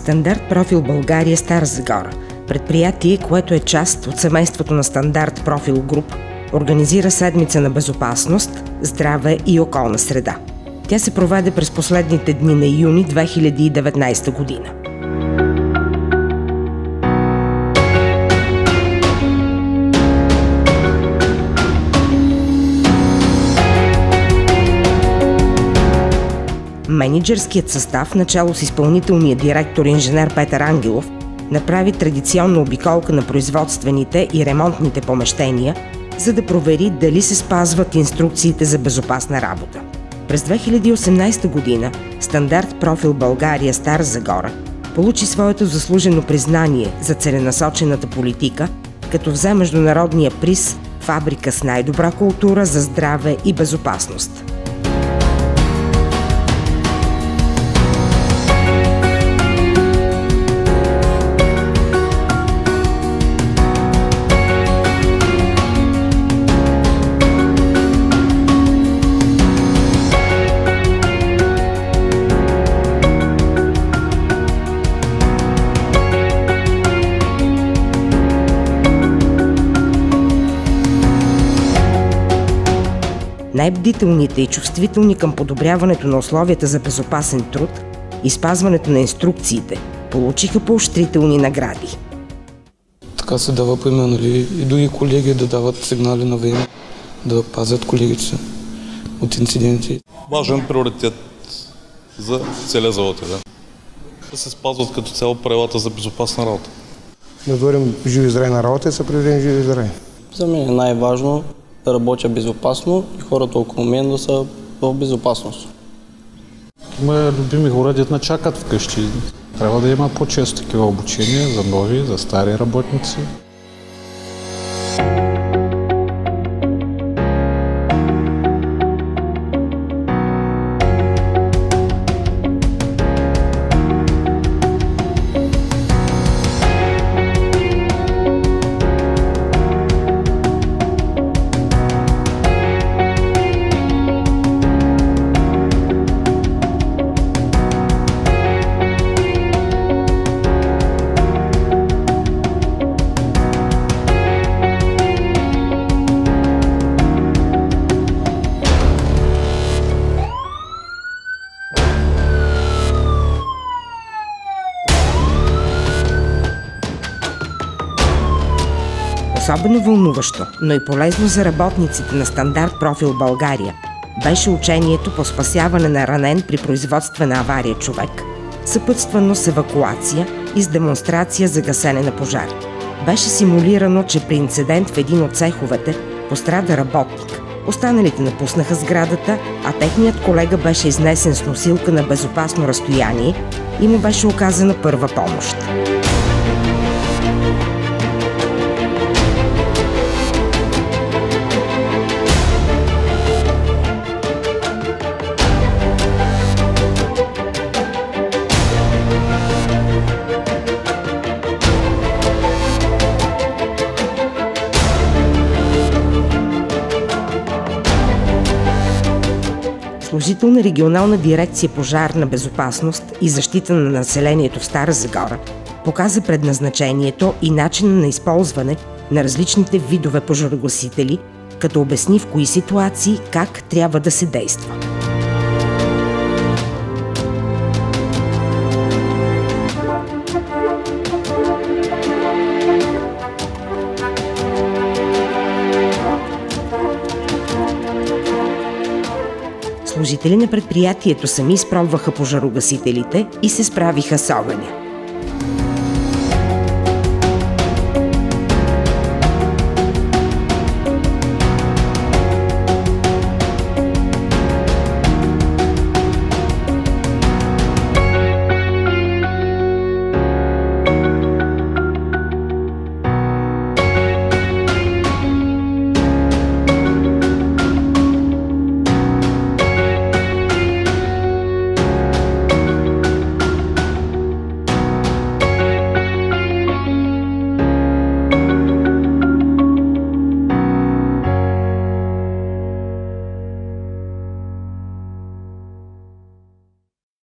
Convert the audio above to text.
Стандарт Профил България, Стара Загора, предприятие, което е част от семейството на Стандарт Профил Груп, организира седмица на безопасност, здраве и околна среда. Тя се проведе през последните дни на юни 2019 година. Мениджърският състав, начало с изпълнителния директор инженер Петър Ангелов, направи традиционна обиколка на производствените и ремонтните помещения, за да провери дали се спазват инструкциите за безопасна работа. През 2018 година Стандарт Профил България, Стара Загора получи своето заслужено признание за целенасочената политика, като взе международния приз «Фабрика с най-добра култура за здраве и безопасност». Най-бдителните и чувствителни към подобряването на условията за безопасен труд и спазването на инструкциите получиха поощрителни награди. Така се дава пример, нали, и други колеги да дават сигнали на време, да пазят колегите си от инциденти. Важен приоритет за целия завод е да се спазват като цяло правилата за безопасна работа. Да дойдем живи и здрави на работа и се приведем живи и здрави. За мен е най-важно да работя безопасно и хората около мен да са в безопасност. Има любими хора, дето чакат вкъщи. Трябва да има по-често такива обучения за нови, за стари работници. Особено вълнуващо, но и полезно за работниците на Стандарт Профил България беше учението по спасяване на ранен при производствена авария човек, съпътствано с евакуация и с демонстрация за гасене на пожар. Беше симулирано, че при инцидент в един от цеховете пострада работник. Останалите напуснаха сградата, а техният колега беше изнесен с носилка на безопасно разстояние и му беше оказана първа помощ. Служител на регионална дирекция пожарна безопасност и защита на населението в Стара Загора показа предназначението и начина на използване на различните видове пожарогасители, като обясни в кои ситуации как трябва да се действа. Служители на предприятието сами изпробваха пожарогасителите и се справиха с огъня.